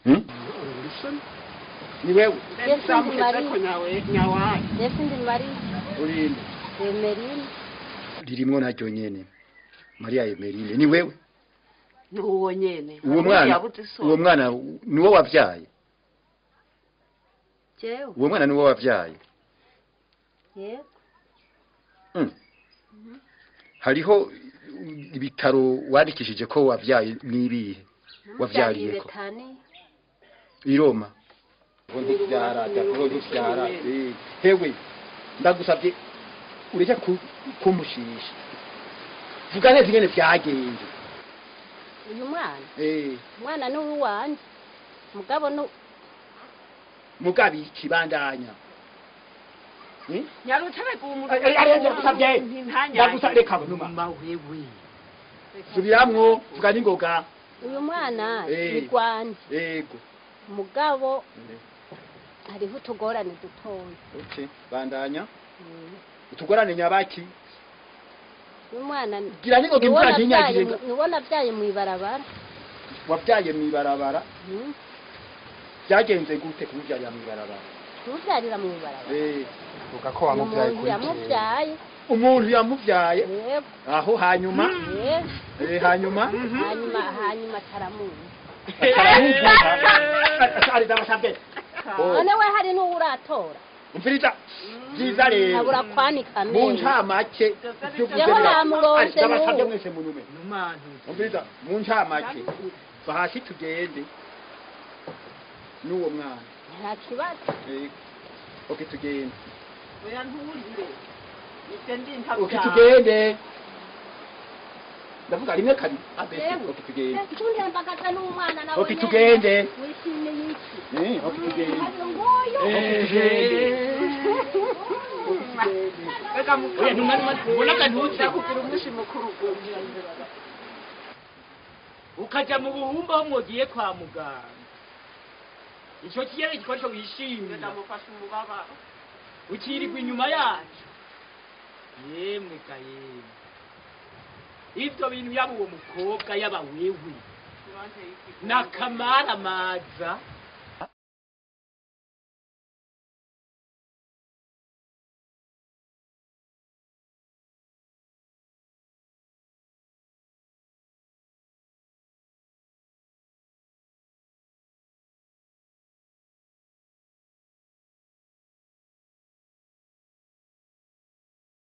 ni wewe Yesu ndi Maria. Yesu ndi Maria. urinde Emeline. ririmwo naryo nyene Maria Emeline ni wewe Nuwo nyene. uwo mwana niwo wavyaye Jewe. uwo mwana niwo wavyaye Yego. hariho ibitaro wandikishije ko wavyaye nibihe wavyariyeko i Roma hewe ndagusabye ureke kumushisha vuga neza ingene vyagenze uyu mwana ni uwanje mugabo no mugabi kibandanya Nyarutare ku umuntu. ndagusabye kabunuma wewe. subiramwo vuga n'ingoga uyu mwana ni gwanje yego mugabo hariho utugorane dutoya okay bandanya utugorane nyabaki uyu mwana gira n'ingoga imvura ntinyagire nibona vyaye mwibarabara wavyaye mwibarabara byagenze gute kuvyarira mwibarabara kuvyarira mwibarabara uvuga ko wamuvyaye kuri yamuvyaye umuntu yamuvyaye yego aho hanyuma hanyuma taramuzi ari dabasabye none we hari n'uratora umviriza byiza rero nabura kwanika mu ncamake yeho namurose dabasabye mwese munyume umviriza mu ncamake bahasi tugende n'uwo mwana nta kibazo okay tugende Oya ntuje. okay tugende ndavuga rimwe kabiri okay tugende tundi mbagaza n'umwana nawe okay tugende wishimye yiki okay tugende ngoyo Eka mukuru. Ubona ntuze kugira umushi mukuru gumya. ukaja mu buhumba aho mwogiye kwa muganga ico kiyere gikoresho wishimye Ndamufasha umubaba. ukirirwa inyuma yacu yemwe kayemwe ivyo bintu yaba uwo mukobwa yaba wewe nakamara maza